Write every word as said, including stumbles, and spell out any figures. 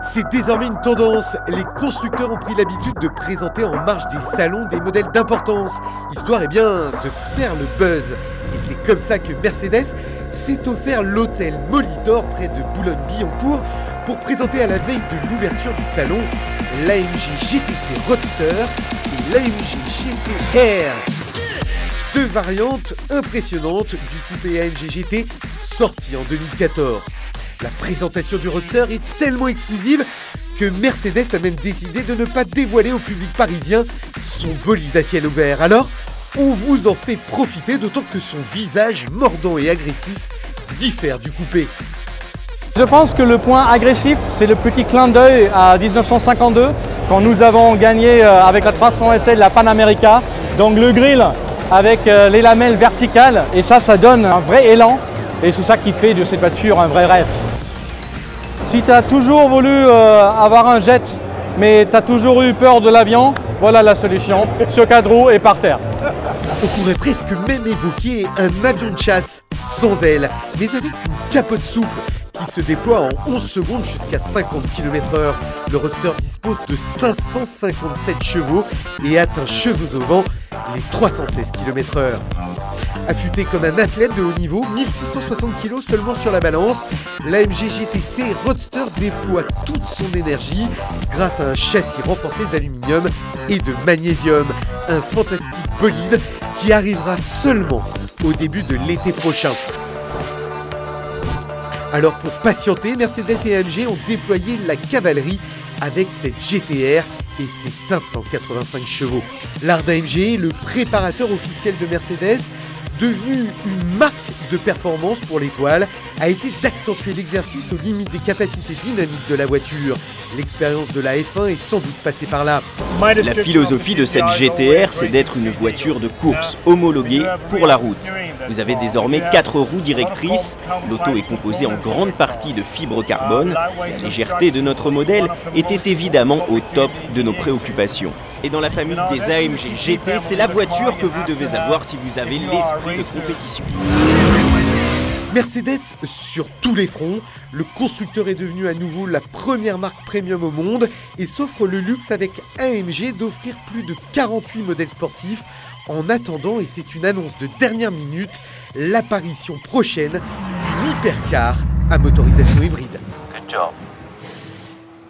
C'est désormais une tendance. Les constructeurs ont pris l'habitude de présenter en marge des salons des modèles d'importance, histoire eh bien, de faire le buzz. Et c'est comme ça que Mercedes s'est offert l'hôtel Molitor près de Boulogne-Billancourt pour présenter à la veille de l'ouverture du salon l'A M G G T C Roadster et l'A M G G T R. Deux variantes impressionnantes du coupé A M G G T sorti en deux mille quatorze. La présentation du Roadster est tellement exclusive que Mercedes a même décidé de ne pas dévoiler au public parisien son bolide à ciel ouvert. Alors, on vous en fait profiter, d'autant que son visage mordant et agressif diffère du coupé. Je pense que le point agressif, c'est le petit clin d'œil à mille neuf cent cinquante-deux, quand nous avons gagné avec la trois cents S L la Pan America. Donc le grill avec les lamelles verticales, et ça, ça donne un vrai élan. Et c'est ça qui fait de cette voiture un vrai rêve. Si tu as toujours voulu euh, avoir un jet, mais tu as toujours eu peur de l'avion, voilà la solution. Ce cadre est par terre. On pourrait presque même évoquer un avion de chasse sans aile, mais avec une capote souple qui se déploie en onze secondes jusqu'à cinquante kilomètres heure. Le Roadster dispose de cinq cent cinquante-sept chevaux et atteint chevaux au vent les trois cent seize kilomètres heure. Affûté comme un athlète de haut niveau, mille six cent soixante kilos seulement sur la balance, l'A M G G T C Roadster déploie toute son énergie grâce à un châssis renforcé d'aluminium et de magnésium. Un fantastique bolide qui arrivera seulement au début de l'été prochain. Alors pour patienter, Mercedes et A M G ont déployé la cavalerie avec cette G T R et ses cinq cent quatre-vingt-cinq chevaux. L'A R D A M G, le préparateur officiel de Mercedes, devenu une marque de performance pour l'étoile, a été d'accentuer l'exercice aux limites des capacités dynamiques de la voiture. L'expérience de la F un est sans doute passée par là. La philosophie de cette G T R, c'est d'être une voiture de course homologuée pour la route. Vous avez désormais quatre roues directrices, l'auto est composée en grande partie de fibres carbone, la légèreté de notre modèle était évidemment au top de nos préoccupations. Et dans la famille des A M G G T, c'est la voiture que vous devez avoir si vous avez l'esprit de compétition. Mercedes sur tous les fronts, le constructeur est devenu à nouveau la première marque premium au monde et s'offre le luxe avec A M G d'offrir plus de quarante-huit modèles sportifs en attendant, et c'est une annonce de dernière minute, l'apparition prochaine d'une hypercar à motorisation hybride. Good job.